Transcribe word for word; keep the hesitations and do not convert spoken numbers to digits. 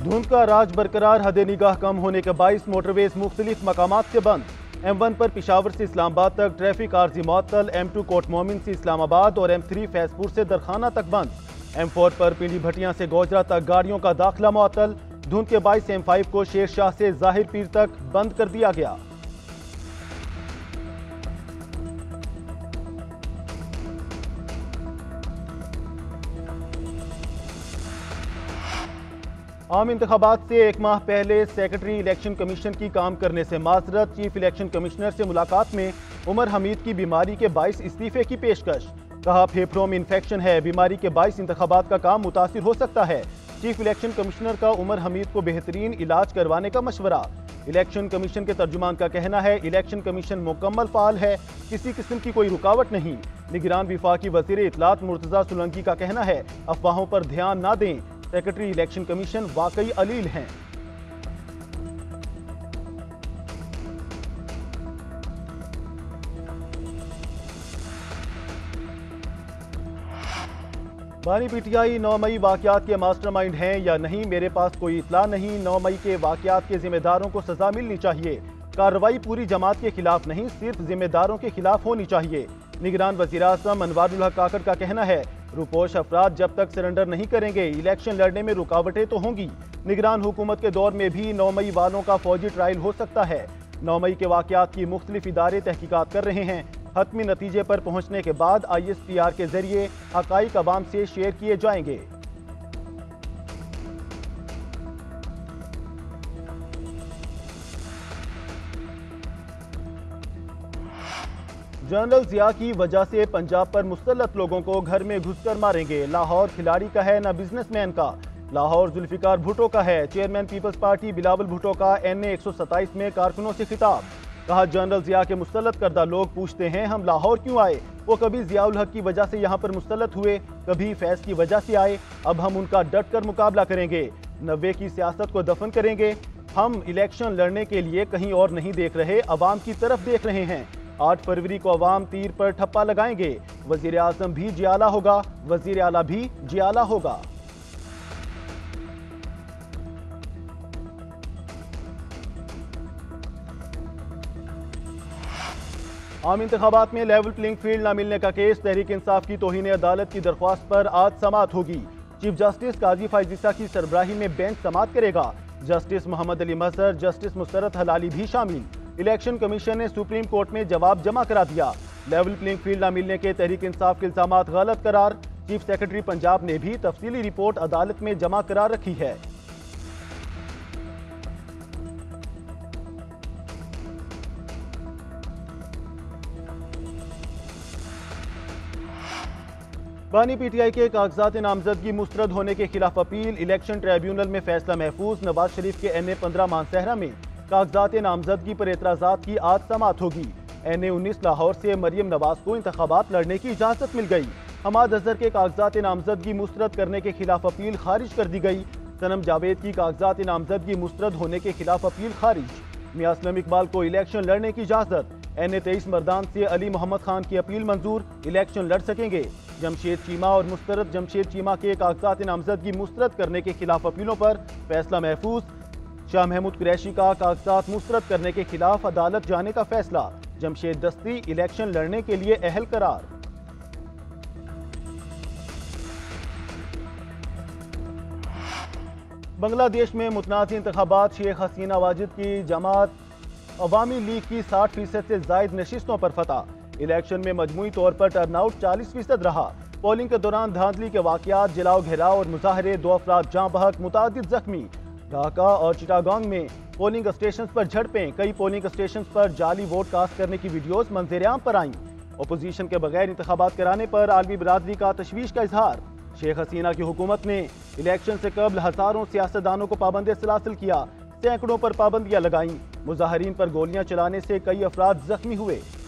धुंध का राज बरकरार, हद निगाह कम होने के बाईस मोटरवेज मुख्तलिफ मकामात से बंद। एम वन पर पिशावर से इस्लामाबाद तक ट्रैफिक आर्जी मअतल, एम टू कोट मोमिन से इस्लामाबाद और एम थ्री फैजपुर से दरखाना तक बंद। एम फोर पर पिंडी भटियां से गोजरा तक गाड़ियों का दाखिला मअतल। धुंध के बाईस एम फाइव को शेर शाह से जाहिर पीर तक बंद कर दिया गया। आम इंतखाबात से एक माह पहले सेक्रेटरी इलेक्शन कमीशन की काम करने से माजरत। चीफ इलेक्शन कमिश्नर से मुलाकात में उमर हमीद की बीमारी के बाईस इस्तीफे की पेशकश। कहा फेफड़ों में इन्फेक्शन है, बीमारी के बाईस इंतखाबात का काम मुतासिर हो सकता है। चीफ इलेक्शन कमिश्नर का उमर हमीद को बेहतरीन इलाज करवाने का मशवरा। इलेक्शन कमीशन के तर्जुमान का कहना है इलेक्शन कमीशन मुकम्मल फाल है, किसी किस्म की कोई रुकावट नहीं। निगरान विफाकी वजीर इत्तलात मुर्तजा सोलंकी का कहना है अफवाहों पर ध्यान ना दें, सेक्रेटरी इलेक्शन कमीशन वाकई अलील हैं। बानी पीटीआई नौ मई वाकयात के मास्टरमाइंड हैं या नहीं, मेरे पास कोई इतला नहीं। नौ मई के वाकयात के जिम्मेदारों को सजा मिलनी चाहिए। कार्रवाई पूरी जमात के खिलाफ नहीं, सिर्फ जिम्मेदारों के खिलाफ होनी चाहिए। निगरान वज़ीर आज़म अनवारुल हक काकड़ का कहना है रुपोश अफराद जब तक सरेंडर नहीं करेंगे इलेक्शन लड़ने में रुकावटें तो होंगी। निगरान हुकूमत के दौर में भी नौ मई वालों का फौजी ट्रायल हो सकता है। नौ मई के वाकयात की मुख्तलिफ इदारे तहकीकात कर रहे हैं। हतमी नतीजे पर पहुंचने के बाद आई एस पी आर के जरिए हकाइक अवाम से शेयर किए जाएंगे। जनरल जिया की वजह से पंजाब पर मुसल्लत लोगों को घर में घुसकर मारेंगे। लाहौर खिलाड़ी का है न बिजनेसमैन का। लाहौर जुल्फिकार भुट्टो का है। Chairman Peoples party Bilawal Bhutto का एन ए एक सौ सत्ताईस में कारकुनों से खिताब। कहा जनरल जिया के मुसल्लत करदा लोग पूछते हैं हम लाहौर क्यों आए। वो कभी जियाउल हक की वजह से यहाँ पर मुसल्लत हुए, कभी फैज की वजह से आए। अब हम उनका डट कर मुकाबला करेंगे, नब्बे की सियासत को दफन करेंगे। हम इलेक्शन लड़ने के लिए कहीं और नहीं देख रहे, अवाम की तरफ देख रहे हैं। आठ फरवरी को अवाम तीर पर ठप्पा लगाएंगे। वजीर आजम भी जियाला होगा, वजीर आला भी जियाला होगा। आम इंतखाबात में लेवल प्लेइंग फील्ड न मिलने का केस। तहरीक इंसाफ की तौहीन अदालत की दरख्वास्त पर आज समाअत होगी। चीफ जस्टिस काजी फैज ईसा की सरबराही में बेंच समाअत करेगा। जस्टिस मोहम्मद अली मजहर, जस्टिस मुसरत हलाली भी शामिल। इलेक्शन कमीशन ने सुप्रीम कोर्ट में जवाब जमा करा दिया। लेवल प्लेइंग फील्ड न मिलने के तहरीक इंसाफ के इल्जामात गलत करार। चीफ सेक्रेटरी पंजाब ने भी तफसीली रिपोर्ट अदालत में जमा करा रखी है। बानी पीटीआई के कागजात नामजदगी मुस्तरद होने के खिलाफ अपील। इलेक्शन ट्रिब्यूनल में फैसला महफूज। नवाज शरीफ के एन ए पंद्रह मानसहरा में कागजात नामजदगी पर एतराजात की आज समाअत होगी। एन ए उन्नीस लाहौर से मरियम नवाज को इंतखाबात लड़ने की इजाजत मिल गई। हमाद अजहर के कागजात नामजदगी मुस्तरद करने के खिलाफ अपील खारिज कर दी गई। सनम जावेद की कागजात नामजदगी मुस्तरद होने के खिलाफ अपील खारिज। मियां असलम इकबाल को इलेक्शन लड़ने की इजाजत। एन ए तेईस मर्दान से अली मोहम्मद खान की अपील मंजूर, इलेक्शन लड़ सकेंगे। जमशेद चीमा और मुस्तरद जमशेद चीमा के कागजात नामजदगी मुस्तरद करने के खिलाफ अपीलों पर फैसला महफूज। शाह महमूद कुरैशी का कागजात मुस्तरद करने के खिलाफ अदालत जाने का फैसला। जमशेद दस्ती इलेक्शन लड़ने के लिए अहल करार। बांग्लादेश में मुतनाज़ इंतखाबात। शेख हसीना वाजिद की जमात अवामी लीग की साठ फीसद से जायद नशिस्तों पर फतह। इलेक्शन में मजमूई तौर पर टर्नआउट चालीस फीसद रहा। पोलिंग के दौरान धांधली के वाकयात, जलाओ घेराव और मुजाहरे, दो अफराद जाँ बहक, मुतादिद जख्मी। ढाका और चिटागोंग में पोलिंग स्टेशन पर झड़पें। कई पोलिंग स्टेशन पर जाली वोट कास्ट करने की वीडियोस मंजरेआम पर आईं। अपोजिशन के बगैर इंतखाबात कराने पर आलमी बरादरी का तशवीश का इजहार। शेख हसीना की हुकूमत ने इलेक्शन से कबल हजारों सियासतदानों को पाबंद सलासिल किया, सैकड़ों पर पाबंदियां लगाईं। मुजाहरीन पर गोलियां चलाने से कई अफराद जख्मी हुए।